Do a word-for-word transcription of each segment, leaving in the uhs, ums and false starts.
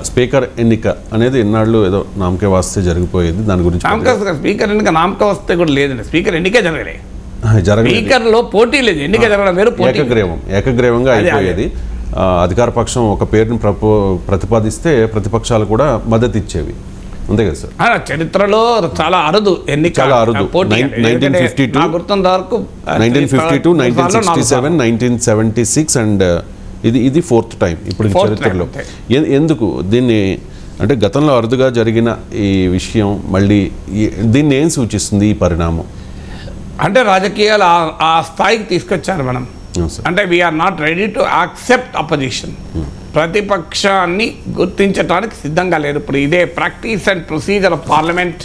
Speaker ఎన్నిక అనేది ఎన్నాళ్ళు ఏదో నామకే వాస్తే జరిగిపోయేది, దాని గురించి స్పీకర్ ఎన్నిక నామకే వస్తే కూడా లేదండి, స్పీకర్ ఎన్నికే జరగలే, జరగలేదు, స్పీకర్లో పోటీ లేదు, ఎన్నిక జరగడం వేరు, ఏకగ్రీవం ఏకగ్రీవంగా అయిపోయేది. అధికార పక్షం ఒక పేరుని ప్రపో ప్రతిపాదిస్తే ప్రతిపక్షాలు కూడా మద్దతు ఇచ్చేవి, అంతే కదా సార్? చరిత్రలో చాలా అరుదు ఎన్నిక, చాలా అరుదు. నైన్టీన్ ఫిఫ్టీ టూ గుర్తున్నంత వరకు nineteen fifty two nineteen sixty seven nineteen seventy six and ఇది ఇది ఫోర్త్ టైం ఇప్పుడు చరిత్రలో. ఎందుకు దీన్ని అంటే గతంలో అరుదుగా జరిగిన ఈ విషయం మళ్ళీ దీన్ని ఏం సూచిస్తుంది ఈ పరిణామం? అంటే రాజకీయాలు ఆ స్థాయికి తీసుకొచ్చారు మనం. అంటే we're not ready to accept opposition. ప్రతిపక్షాన్ని గుర్తించడానికి సిద్ధంగా లేరు. ఇప్పుడు ఇదే practice and procedure of parliament,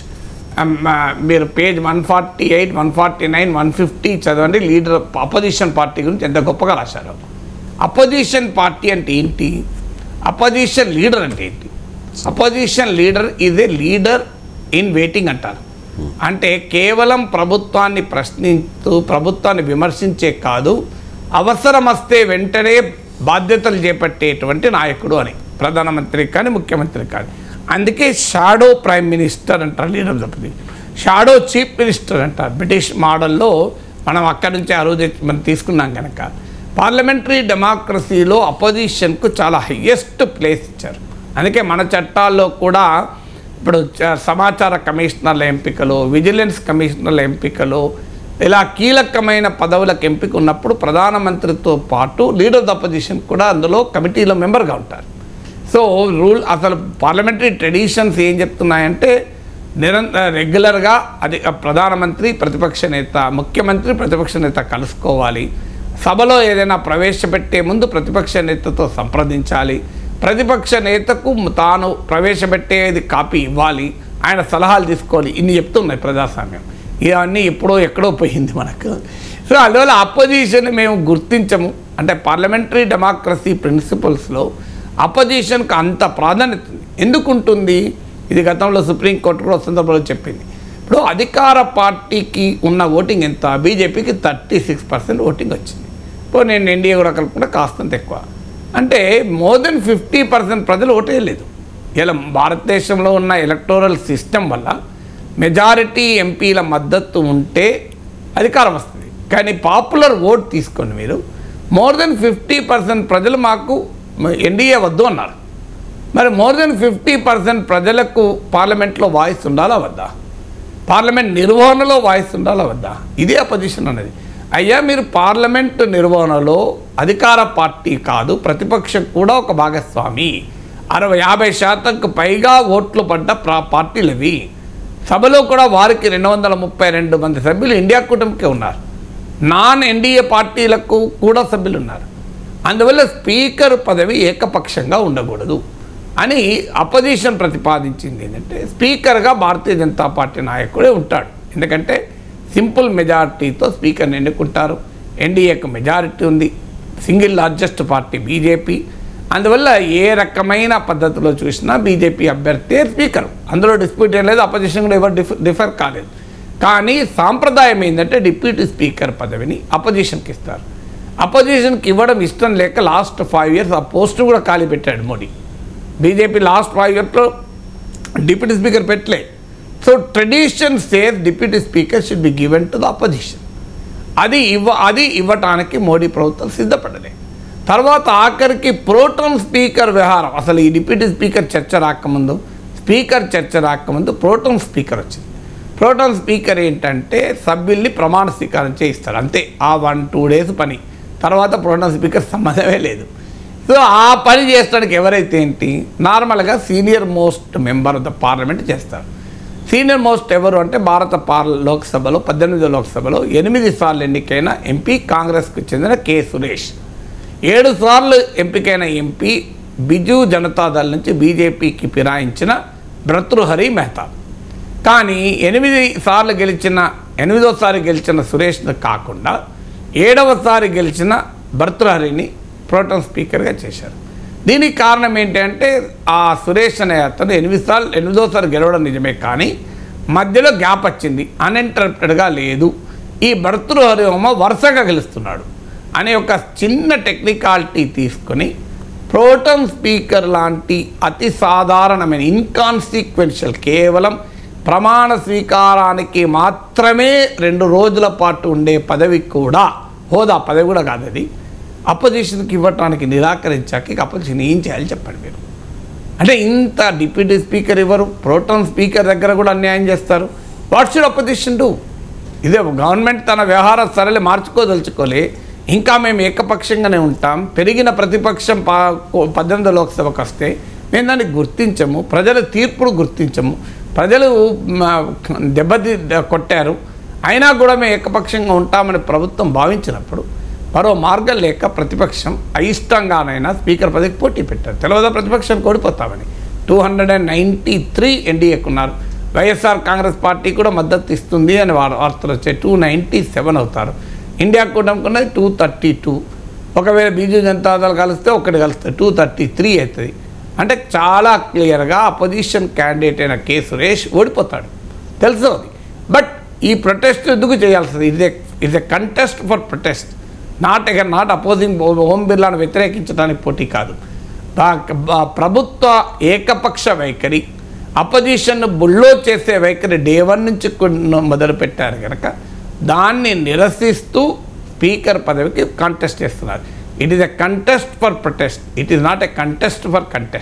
మీరు page one forty eight one forty nine one fifty చదవండి. లీడర్ అపోజిషన్ పార్టీ గురించి ఎంత గొప్పగా రాశారు. అపోజిషన్ పార్టీ అంటే ఏంటి, అపోజిషన్ లీడర్ అంటే ఏంటి? Opposition leader is a leader in waiting అంటారు. అంటే కేవలం ప్రభుత్వాన్ని ప్రశ్నిస్తూ ప్రభుత్వాన్ని విమర్శించే కాదు, అవసరం వస్తే వెంటనే బాధ్యతలు చేపట్టేటువంటి నాయకుడు అని, ప్రధానమంత్రి కానీ ముఖ్యమంత్రి కానీ. అందుకే షాడో ప్రైమ్ మినిస్టర్ అంటారు leader of the position, shadow chief minister అంటారు. బ్రిటిష్ మోడల్లో మనం అక్కడి నుంచి ఆ రోజు మనం తీసుకున్నాం కనుక పార్లమెంటరీ డెమోక్రసీలో అపోజిషన్కు చాలా హయ్యెస్ట్ ప్లేస్ ఇచ్చారు. అందుకే మన చట్టాల్లో కూడా ఇప్పుడు సమాచార కమిషనర్ల ఎంపికలు, విజిలెన్స్ కమిషనర్ల ఎంపికలు, ఇలా కీలకమైన పదవులకు ఎంపిక ఉన్నప్పుడు ప్రధానమంత్రితో పాటు లీడర్ ఆఫ్ ద అపోజిషన్ కూడా అందులో కమిటీలో మెంబర్గా ఉంటారు. సో రూల్ అసలు పార్లమెంటరీ ట్రెడిషన్స్ ఏం చెప్తున్నాయంటే నిరంతర రెగ్యులర్గా అది ప్రధానమంత్రి ప్రతిపక్ష నేత, ముఖ్యమంత్రి ప్రతిపక్ష నేత కలుసుకోవాలి. సభలో ఏదైనా ప్రవేశపెట్టే ముందు ప్రతిపక్ష నేతతో సంప్రదించాలి. ప్రతిపక్ష నేతకు తాను ప్రవేశపెట్టేది కాపీ ఇవ్వాలి, ఆయన సలహాలు తీసుకోవాలి. ఇన్ని చెప్తున్నాయి ప్రజాస్వామ్యం. ఇవన్నీ ఎప్పుడో ఎక్కడో పోయింది మనకు. సో అందువల్ల అపోజిషన్ మేము గుర్తించము. అంటే పార్లమెంటరీ డెమోక్రసీ ప్రిన్సిపల్స్లో అపోజిషన్కి అంత ప్రాధాన్యత ఉంది. ఎందుకు ఉంటుంది? ఇది గతంలో సుప్రీంకోర్టు కూడా సందర్భంలో చెప్పింది. ఇప్పుడు అధికార పార్టీకి ఉన్న ఓటింగ్ ఎంత, బీజేపీకి థర్టీ సిక్స్ పర్సెంట్ ఓటింగ్ వచ్చింది. ఇప్పుడు నేను ఎన్డీఏ కూడా కలుపుకుంటే కాస్తంత ఎక్కువ, అంటే మోర్ దెన్ ఫిఫ్టీ పర్సెంట్ ప్రజలు ఓటేయలేదు. ఇలా భారతదేశంలో ఉన్న ఎలక్టోరల్ సిస్టమ్ వల్ల మెజారిటీ ఎంపీల మద్దతు ఉంటే అధికారం వస్తుంది. కానీ పాపులర్ ఓట్ తీసుకొని మీరు మోర్ దెన్ ఫిఫ్టీ పర్సెంట్ ప్రజలు మాకు ఎన్డీఏ వద్దు అన్నారు. మరి మోర్ దెన్ ఫిఫ్టీ పర్సెంట్ ప్రజలకు పార్లమెంట్లో వాయిస్ ఉండాలా వద్దా? పార్లమెంట్ నిర్వహణలో వాయిస్ ఉండాలా వద్దా? ఇదే అపోజిషన్ అనేది. అయ్యా మీరు పార్లమెంట్ నిర్వహణలో అధికార పార్టీ కాదు, ప్రతిపక్షం కూడా ఒక భాగస్వామి. అరవై యాభై శాతంకు పైగా ఓట్లు పడ్డ పార్టీలు ఇవి. సభలో కూడా వారికి రెండు వందల ముప్పై రెండు మంది సభ్యులు ఇండియా కూటమికే ఉన్నారు. నాన్ ఎన్డీఏ పార్టీలకు కూడా సభ్యులు ఉన్నారు. అందువల్ల స్పీకర్ పదవి ఏకపక్షంగా ఉండకూడదు అని అపోజిషన్ ప్రతిపాదించింది. ఏంటంటే స్పీకర్గా భారతీయ జనతా పార్టీ నాయకుడే ఉంటాడు. ఎందుకంటే సింపుల్ మెజారిటీతో స్పీకర్ని ఎన్నుకుంటారు. ఎన్డీఏకు మెజారిటీ ఉంది, సింగిల్ లార్జెస్ట్ పార్టీ బీజేపీ. అందువల్ల ఏ రకమైన పద్ధతిలో చూసినా బీజేపీ అభ్యర్థి స్పీకర్, అందులో డిస్ప్యూట్ ఏం లేదు. అపోజిషన్ కూడా ఎవరు డిఫర్ డిఫర్ కాలేదు. కానీ సాంప్రదాయం ఏంటంటే డిప్యూటీ స్పీకర్ పదవిని అపోజిషన్కి ఇస్తారు. అపోజిషన్కి ఇవ్వడం ఇష్టం లేక లాస్ట్ ఫైవ్ ఇయర్స్ ఆ పోస్టు కూడా ఖాళీ పెట్టాడు మోడీ. బీజేపీ లాస్ట్ ఫైవ్ ఇయర్స్లో డిప్యూటీ స్పీకర్ పెట్టలే. So tradition says deputy speaker should be given to the opposition. అది ఇవ్వ అది ఇవ్వటానికి మోడీ ప్రభుత్వం సిద్ధపడలే. తర్వాత ఆఖరికి ప్రోటోన్ స్పీకర్ వ్యవహారం, అసలు ఈ డిప్యూటీ స్పీకర్ చర్చ రాకముందు, స్పీకర్ చర్చ రాకముందు ప్రోటోన్ స్పీకర్ వచ్చింది. ప్రోటోన్ స్పీకర్ ఏంటంటే సభ్యుల్ని ప్రమాణ స్వీకారం చేయిస్తారు, అంతే. ఆ వన్ టూ డేస్ పని, తర్వాత ప్రోటోన్ స్పీకర్ సంబంధమే లేదు. సో ఆ పని చేసడానికి ఎవరైతే ఏంటి నార్మల్గా senior most member of the parliament చేస్తారు. సీనియర్ మోస్ట్ ఎవరు అంటే భారత పార్ లోక్సభలో పద్దెనిమిదో లోక్సభలో ఎనిమిది సార్లు ఎన్నికైన ఎంపీ కాంగ్రెస్కు చెందిన కె సురేష్, ఏడు సార్లు ఎంపికైన ఎంపీ బిజు జనతాదళ్ నుంచి బీజేపీకి ఫిరాయించిన భర్తృహరి మెహతా. కానీ ఎనిమిది సార్లు గెలిచిన ఎనిమిదోసారి గెలిచిన సురేష్ను కాకుండా ఏడవసారి గెలిచిన భర్తృహరిని ప్రోటోన్ స్పీకర్గా చేశారు. దీనికి కారణం ఏంటంటే ఆ సురేష్ అనే అతను ఎనిమిది సార్లు ఎనిమిదోసారి గెలవడం నిజమే, కానీ మధ్యలో గ్యాప్ వచ్చింది, అన్ఇంటరప్టెడ్గా లేదు. ఈ భర్తృహరి వరుసగా గెలుస్తున్నాడు అనే ఒక చిన్న టెక్నికాలిటీ తీసుకొని ప్రోటం స్పీకర్ లాంటి అతి సాధారణమైన ఇన్కాన్సిక్వెన్షియల్ కేవలం ప్రమాణ స్వీకారానికి మాత్రమే రెండు రోజుల పాటు ఉండే పదవి కూడా, హోదా పదవి కూడా కాదు అది, అపోజిషన్కి ఇవ్వటానికి నిరాకరించాక ఇక అపోజిషన్ ఏం చేయాలి చెప్పండి మీరు. అంటే ఇంత డిప్యూటీ స్పీకర్ ఇవ్వరు, ప్రోటం స్పీకర్ దగ్గర కూడా అన్యాయం చేస్తారు. What should opposition do? ఇదే గవర్నమెంట్ తన వ్యవహార సరళి మార్చుకోదలుచుకోలే, ఇంకా మేము ఏకపక్షంగానే ఉంటాం, పెరిగిన ప్రతిపక్షం పా పద్దెనిమిది లోక్సభకు వస్తే మేము దాన్ని గుర్తించము, ప్రజల తీర్పును గుర్తించము, ప్రజలు దెబ్బతి కొట్టారు అయినా కూడా మేము ఏకపక్షంగా ఉంటామని ప్రభుత్వం భావించినప్పుడు మరో మార్గం లేక ప్రతిపక్షం అయిష్టంగానైనా స్పీకర్ పదవికి పోటీ పెట్టారు. తెలియదా ప్రతిపక్షానికి ఓడిపోతామని. Two hundred and ninety three ఎన్డీఏకున్నారు. వైఎస్ఆర్ కాంగ్రెస్ పార్టీ కూడా మద్దతు ఇస్తుంది అని వార్తలు వచ్చాయి. టూ నైంటీ సెవెన్ అవుతారు. ఇండియా కూటమికున్నది టూ థర్టీ టూ. ఒకవేళ బీజూ జనతాదళ్ కలిస్తే ఒకటి కలుస్తుంది, టూ థర్టీ త్రీ అవుతుంది. అంటే చాలా క్లియర్గా అపోజిషన్ క్యాండిడేట్ అయిన కె సురేష్ ఓడిపోతాడు, తెలుసు అది. బట్ ఈ ప్రొటెస్ట్ ఎందుకు చేయాల్సింది? ఇది is a contest for protest, not eager not opposing Om బిర్లాను వ్యతిరేకించడానికి పోటీ కాదు. ప్రభుత్వ ఏకపక్ష వైఖరి, అపోజిషన్ బుల్లో చేసే వైఖరి డే వన్ నుంచి మొదలుపెట్టారు కనుక దాన్ని నిరసిస్తూ స్పీకర్ పదవికి కాంటెస్ట్ చేస్తున్నారు. It is a contest for protest, it is not a contest for contest.